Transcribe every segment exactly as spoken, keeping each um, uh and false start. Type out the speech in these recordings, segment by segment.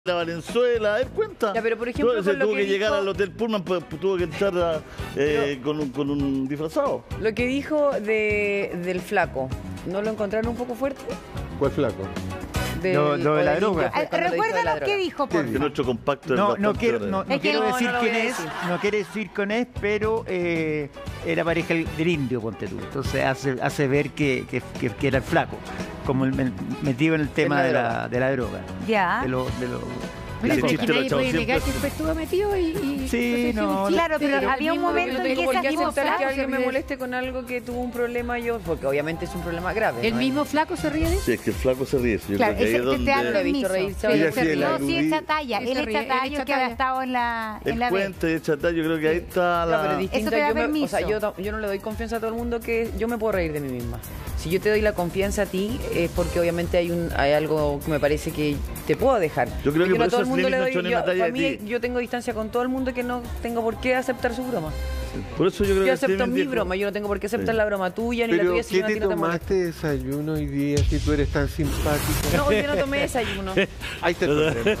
a Valenzuela, a ver, cuenta. Ya, pero por ejemplo, Tuvo, se con lo tuvo que, que llegar dijo... al Hotel Pullman, pues, tuvo que entrar a, eh, con, un, con un disfrazado. Lo que dijo de, del flaco, ¿no lo encontraron un poco fuerte? ¿Cuál flaco? Del, Lo- lo de la droga. Recuérdanos qué dijo, por Que nuestro compacto No, es no bastante quiero, grande. no, no Es que quiero no, decir no lo voy quién a es, decir. no quiere decir quién es, pero eh, era pareja del, del indio, ponte tú. Entonces hace, hace ver que, que, que, que era el flaco, como el, el- metido en el tema la de la, droga. de la droga. Ya. De lo, de lo, Ese de la chiste coca. lo Nadie echado puede siempre. negar que después estuvo metido y... y Sí, no, Claro, pero había un momento en que tengo por esa qué misma aceptar que frase... alguien me moleste con algo que tuvo un problema yo, porque obviamente es un problema grave. ¿El ¿no? mismo flaco se ríe de eso? Sí, es que el flaco se ríe. Yo Claro, creo que ahí ese es te, donde... te hablo Lo he visto mismo. reírse. Mira, Sí, si el no, sí, aludí- es Chatalla. Sí, Él se es ríe, él es Chatayo que Chatalla. había estado en la, en El la B. puente de Chatá, yo creo que ahí está No, la... pero distinto, te da yo, me- o permiso. sea, yo, ta- yo no le doy confianza a todo el mundo que yo me puedo reír de mí misma. Si yo te doy la confianza a ti es porque obviamente hay un hay algo que me parece que te puedo dejar. Yo creo que Porque por no todo eso el mundo Slim le no doy. echó ni Yo, una talla para de mí, ti. yo tengo distancia con todo el mundo que no tengo por qué aceptar su broma. Por eso yo creo Yo que acepto Slim mi dijo- broma, yo no tengo por qué aceptar Sí. la broma tuya ni la Pero, tuya si ¿qué yo no, a te ti no te molesta. tomaste de desayuno hoy día si tú eres tan simpática? No, hoy día no tomé desayuno. Ahí está el problema.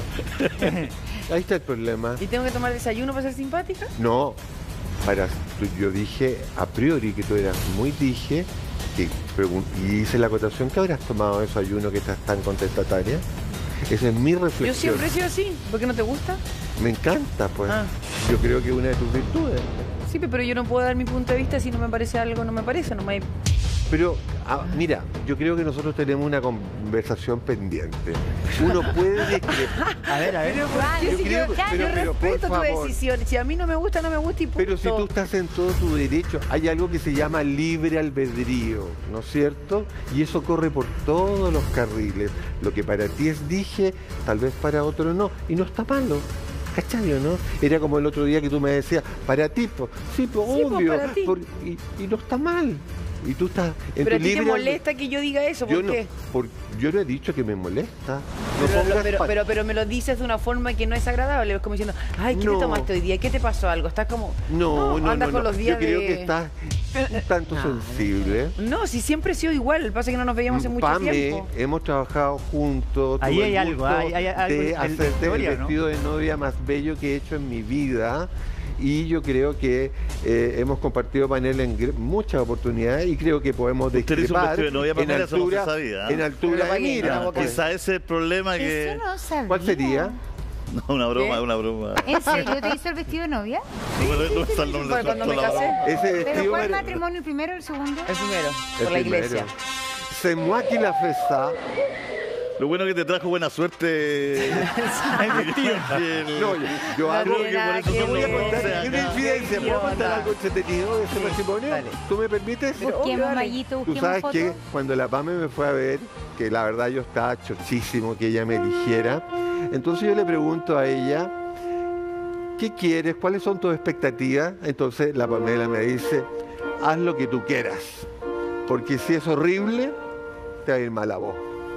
Ahí está el problema. ¿Y tengo que tomar desayuno para ser simpática? No, para, yo dije a priori que tú eras muy dije que pregun- y hice la acotación que habrás tomado desayuno que estás tan contestataria. Esa es mi Yo reflexión. siempre he sido así. ¿Por qué no te gusta? Me encanta, pues. Ah. Yo creo que es una de tus virtudes. Sí, pero yo no puedo dar mi punto de vista si no me parece algo, no me parece, no me... Pero, ah, mira, yo creo que nosotros tenemos una conversación pendiente. Uno puede discrepar. A ver, a ver. Pero ¿por qué Yo si creo yo, que- ya, pero- yo pero, por respeto tu favor. decisión? Si a mí no me gusta, no me gusta y punto. Pero si tú estás en todo tu derecho, hay algo que se llama libre albedrío, ¿no es cierto? Y eso corre por todos los carriles. Lo que para ti es dije, tal vez para otro no. Y no está malo. ¿Cachai o no? Era como el otro día que tú me decías, para ti, pues, sí, pues, Sí, pues, obvio. para ti. por- y, y no está mal. Y tú estás en Pero a tu ti te libre molesta que yo diga eso, albedrío. ¿por Yo qué? no, por- yo no he dicho que me molesta. No Pero, pongas pero, pa- pero, pero me lo dices de una forma que no es agradable. Es como diciendo, ay, ¿qué No. te tomaste hoy día? ¿Qué te pasó algo? Estás como... No, no, andas no, con no. los días Yo creo de... que estás un tanto sensible. No, si siempre he sido igual. Lo que pasa es que no nos veíamos hace mucho Pame, tiempo. hemos trabajado juntos. Ahí tuve hay el algo, gusto hay- hay algo de en- en hacerte el teoría, ¿no? vestido de novia más bello que he hecho en mi vida. Y yo creo que eh, hemos compartido panel en gr- muchas oportunidades y creo que podemos Usted hizo un discrepar vestido de novia, en Pamela, eso no se altura, sabía, ¿eh? en altura Pero de ¿para qué? mira. Una boca. Quizá ese es el problema que... Eso no sabía. ¿Cuál sería? No, una broma, ¿Qué? una broma. ¿En serio te hizo el vestido de novia? No me- no me sale el nombre Fue cuando me exacto de la casé. broma. Ese ¿Pero vestido cuál me- matrimonio, el primero o el segundo? El primero, el por la primero. iglesia. C'est moi qui la fait ça. Lo bueno que te trajo buena suerte. El vestido. No, yo, yo No hago... tiene nada Yo que voy a ver. contar acá. una infidencia. ¿Puedo contar Idiota. algo entretenido de ese Sí, matrimonio? dale. ¿Tú me permites? Pero, Busquemos, dale. Mayito, Tú busquemos sabes fotos. que cuando la Pame me fue a ver, que la verdad yo estaba chochísimo que ella me eligiera, entonces yo le pregunto a ella, ¿qué quieres? ¿Cuáles son tus expectativas? Entonces la Pamela me dice, haz lo que tú quieras, porque si es horrible, te va a ir mal a vos.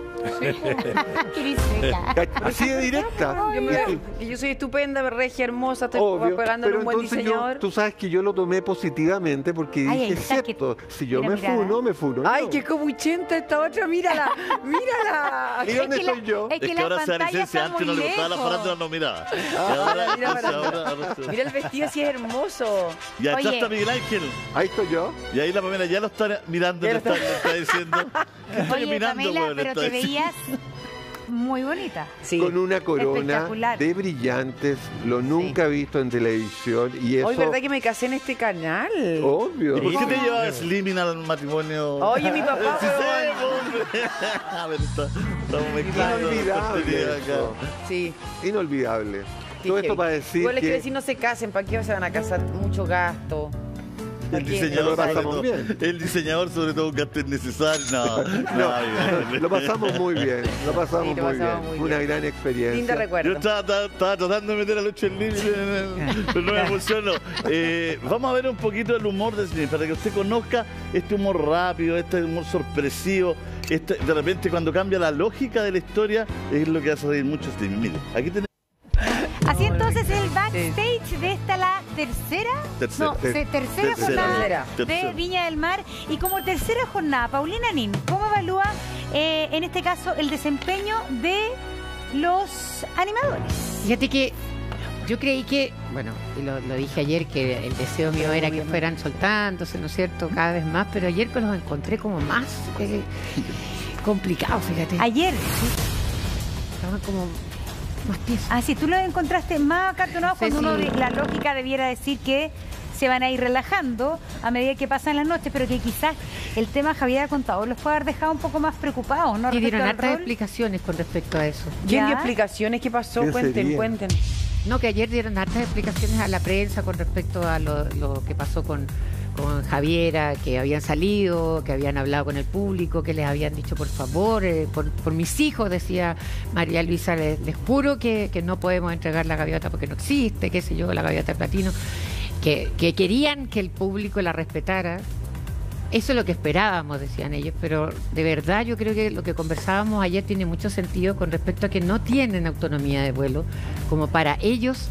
Qué seca. Así de directa. Yo, me veo- que yo soy estupenda, regia, hermosa, estoy Obvio, pegándole pero un buen entonces yo, diseñador. tú sabes que yo lo tomé positivamente porque Ay, dije, ahí es está, que- cierto, si yo mira, me mirada. funo, me funo. Ay, yo. qué cobuchenta esta otra, mírala, mírala. ¿Y dónde Es que la- estoy yo? es Es que que la ahora se da pantalla licencia, está antes no muy le gustaba la lejos. farándula, no miraba. Y ahora, mira para ahora- allá. ahora- Mira el vestido, sí es hermoso. Y allá Oye. está Miguel Ángel. Ahí estoy yo. Y ahí la Pamela ya lo está mirando, Ya le lo está, le está diciendo. ¿Qué estoy Oye, mirando, Pamela, weón? Le pero está te diciendo. veías muy bonita. Sí. Con una corona Espectacular. de brillantes, lo nunca visto en televisión y eso... Hoy, ¿verdad que me casé en este canal? Obvio. ¿Y por qué te ¿Cómo? llevaba Slimming al matrimonio? Oye, mi papá, Sí, pero- sí, hombre. A ver, está, estamos mezclando Inolvidable contenido acá. eso. Sí. Inolvidable. Todo Dije, esto para decir igual les quiero que... decir, no se casen, ¿para qué se van a casar? Mucho gasto. El ¿Para qué? diseñador, Lo sobre pasamos todo, bien. el diseñador sobre todo un gasto innecesario. No, no, No, bien. lo pasamos muy bien, lo pasamos, Sí, lo muy, pasamos bien. muy Fue una bien. gran experiencia. Lindo Yo recuerdo. estaba, estaba- estaba tratando de meter a Lucho en línea, pero no me emociono. Eh, vamos a ver un poquito el humor de Slim, para que usted conozca este humor rápido, este humor sorpresivo. Este, de repente, cuando cambia la lógica de la historia, es lo que hace reír mucho Slim. Mire, aquí tenemos. Así entonces el backstage de esta la tercera, Tercera. no, se- tercera, Tercera. jornada Tercera. de Viña del Mar. Y como tercera jornada, Paulina Nin, ¿cómo evalúa eh, en este caso el desempeño de los animadores. Fíjate que yo creí que, bueno, y lo, lo dije ayer, que el deseo mío era que fueran soltándose, ¿no es cierto?, cada vez más, pero ayer que los encontré como más eh, complicados, fíjate. Ayer, Estaban como más tiesos. ah, sí, tú los encontraste más acartonados Sí, cuando uno, sí. de- la lógica debiera decir que se van a ir relajando a medida que pasan las noches, pero que quizás el tema Javier Contador los puede haber dejado un poco más preocupados, ¿no? Y dieron Respecto al hartas rol. explicaciones con respecto a eso. ¿Quién Ya. dio explicaciones? ¿Qué pasó? ¿Qué Cuenten, sería? cuenten. No, que ayer dieron hartas explicaciones a la prensa con respecto a lo, lo que pasó con, con Javiera, que habían salido, que habían hablado con el público, que les habían dicho, por favor, eh, por, por mis hijos, decía María Luisa, les, les juro que, que no podemos entregar la gaviota porque no existe, qué sé yo, la gaviota de platino, que, que querían que el público la respetara. Eso es lo que esperábamos, decían ellos, pero de verdad yo creo que lo que conversábamos ayer tiene mucho sentido con respecto a que no tienen autonomía de vuelo como para ellos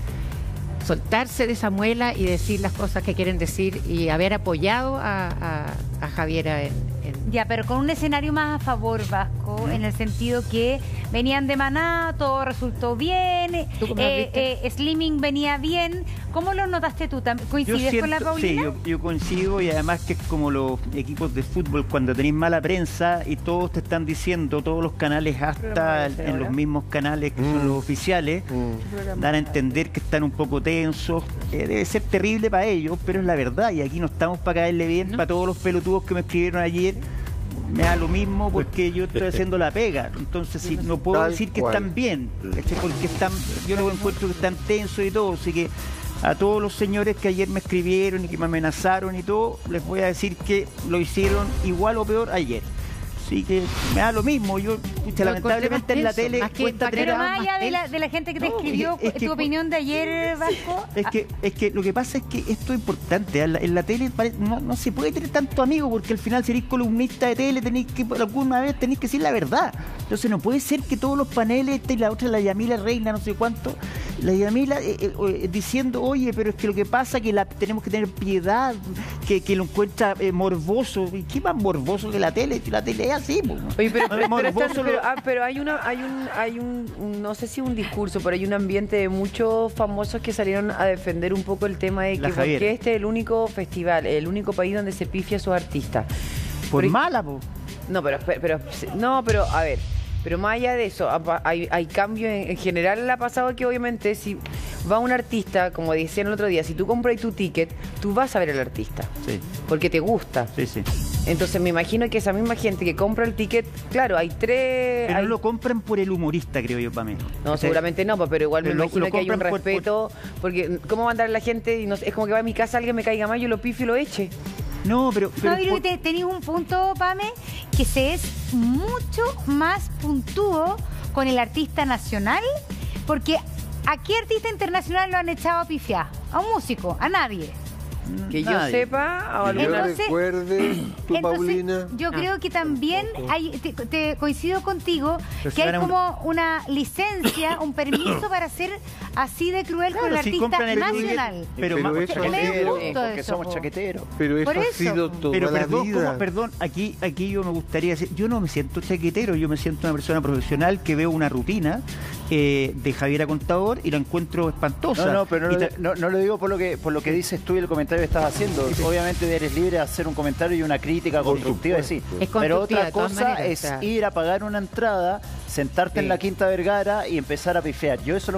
soltarse de esa muela y decir las cosas que quieren decir y haber apoyado a, a, a Javiera en, en- Ya, pero con un escenario más a favor, Vasco, en el sentido que venían de Maná, todo resultó bien, ¿Tú cómo lo eh, viste? eh, Slimming venía bien. ¿Cómo lo notaste tú? ¿Tam- ¿Coincides con la Sí, Paulina? yo, yo coincido, y además que es como los equipos de fútbol cuando tenéis mala prensa y todos te están diciendo, todos los canales, hasta Pero, en los mismos canales que son Mm. los oficiales, Mm. dan a entender que están un poco tensos. Eh, debe ser terrible para ellos, pero es la verdad, y aquí no estamos para caerle bien. No. Para todos los pelotudos que me escribieron ayer, me da lo mismo porque yo estoy haciendo la pega. Entonces, si no puedo Tal decir que cual. están bien, ¿cachai? Porque están, yo los encuentro que están tensos y todo, así que a todos los señores que ayer me escribieron y que me amenazaron y todo, les voy a decir que lo hicieron igual o peor ayer. Así que me da lo mismo. Yo, pucha, Lo lamentablemente encontré en la más tenso, tele más que cuesta para Pero tener- más allá de la, tenso. de la gente que te No, escribió, es que- tu opinión de ayer, Vasco. Es que, es que lo que pasa es que esto es importante. En la, en la tele pare- no, no se puede tener tanto amigo porque al final si eres columnista de tele tenéis que por alguna vez tenéis que decir la verdad. Entonces no puede ser que todos los paneles, esta y la otra, la Yamila Reina, no sé cuánto, la Yamila eh, eh, eh, diciendo, oye, pero es que lo que pasa es que la, tenemos que tener piedad, que, que lo encuentra eh, morboso. ¿Y qué más morboso que la tele? Si la tele es así, po. Oye, pero, No pero, es pero morboso están- lo- pero- ah, pero hay una, hay un, hay un, un- no sé si un discurso, pero hay un ambiente de muchos famosos que salieron a defender un poco el tema de La que porque Javiera. este es el único festival, el único país donde se pifia a sus artistas. Por Pero- mala, po. No, pero, pero, no, pero a ver, pero más allá de eso, apa- hay, hay cambio en, en general. Le ha pasado que obviamente si va un artista, como decían el otro día, si tú compras tu ticket, tú vas a ver al artista, Sí, porque te gusta. sí, sí. Entonces me imagino que esa misma gente que compra el ticket, claro, hay tres... Pero hay- no lo compran por el humorista, creo yo, para mí. No, O sea, seguramente no, pero igual me pero lo- imagino lo que hay un compran por- respeto, porque ¿cómo va a andar la gente? Y no sé, es como que va a mi casa, alguien me caiga mal, yo lo pifio y lo eche. No, pero... pero No, yo creo por- que te- tenéis un punto, Pame, que se es mucho más puntúo con el artista nacional, porque ¿a qué artista internacional lo han echado a pifiar? A un músico, a nadie. Que yo Nadie. sepa, a Que yo alguna... Entonces- recuerde, tú, Entonces, Paulina. yo creo que también hay, te, te coincido contigo Pero que si hay van a un- como una licencia, un permiso para ser así de cruel con el Claro, si artista compran el ticket, nacional. pero, Pero más- eso Me ha sido- gusta porque eso, somos po. chaqueteros. Pero eso Por ha eso. sido toda Pero la perdón, vida. ¿cómo? perdón, aquí, aquí yo me gustaría decir, yo no me siento chaquetero, yo me siento una persona profesional que veo una rutina eh, de Javiera Contador y la encuentro espantosa. No, no, pero no, Y lo- ta- no, no lo digo por lo que por lo que dices tú y el comentario que estás haciendo. Obviamente eres libre de hacer un comentario y una crítica Por constructiva, supuesto. sí. Es Pero constructiva, otra de todas cosa maneras, es o sea. ir a pagar una entrada, sentarte Sí. en la Quinta Vergara y empezar a pifear. Yo eso